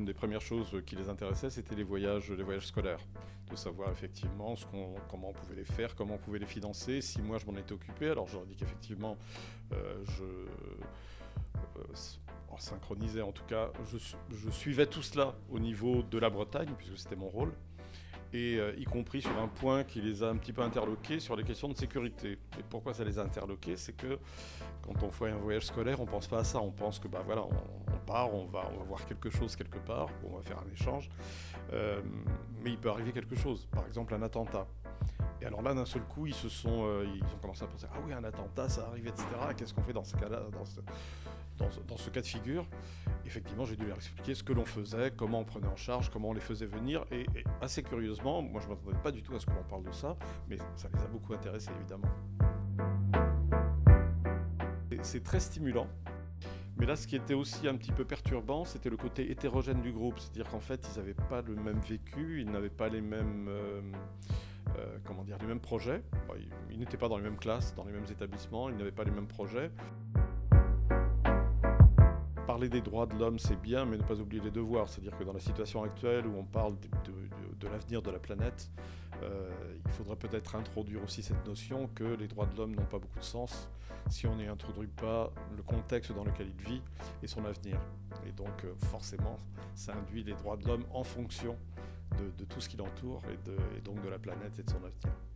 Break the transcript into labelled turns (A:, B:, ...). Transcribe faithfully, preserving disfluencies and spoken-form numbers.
A: une des premières choses qui les intéressait, c'était les voyages, les voyages scolaires. De savoir effectivement ce qu'on, comment on pouvait les faire, comment on pouvait les financer, si moi je m'en étais occupé. Alors je leur ai dit qu'effectivement, euh, je... Euh, en synchronisé en tout cas, je, je suivais tout cela au niveau de la Bretagne, puisque c'était mon rôle. Et euh, y compris sur un point qui les a un petit peu interloqués sur les questions de sécurité. Et pourquoi ça les a interloqués? C'est que quand on fait un voyage scolaire, on ne pense pas à ça. On pense que bah, voilà, on, on part, on va, on va voir quelque chose quelque part, on va faire un échange. Euh, mais il peut arriver quelque chose, par exemple un attentat. Et alors là, d'un seul coup, ils, se sont, euh, ils ont commencé à penser « Ah oui, un attentat, ça arrive, et cetera. Qu'est-ce qu'on fait dans ce cas-là, dans ce, dans, ce, dans ce cas de figure ?» Effectivement, j'ai dû leur expliquer ce que l'on faisait, comment on prenait en charge, comment on les faisait venir. Et, et assez curieusement, moi je ne m'attendais pas du tout à ce que l'on parle de ça, mais ça les a beaucoup intéressés, évidemment. C'est très stimulant. Mais là, ce qui était aussi un petit peu perturbant, c'était le côté hétérogène du groupe. C'est-à-dire qu'en fait, ils n'avaient pas le même vécu, ils n'avaient pas les mêmes... Euh, Euh, comment dire, les mêmes projets. Bon, ils, ils n'étaient pas dans les mêmes classes, dans les mêmes établissements, ils n'avaient pas les mêmes projets. Parler des droits de l'homme, c'est bien, mais ne pas oublier les devoirs. C'est-à-dire que dans la situation actuelle où on parle de, de, de, de l'avenir de la planète, euh, il faudrait peut-être introduire aussi cette notion que les droits de l'homme n'ont pas beaucoup de sens si on n'y introduit pas le contexte dans lequel il vit et son avenir. Et donc, euh, forcément, ça induit les droits de l'homme en fonction De, de tout ce qui l'entoure et, et donc de la planète et de son avenir.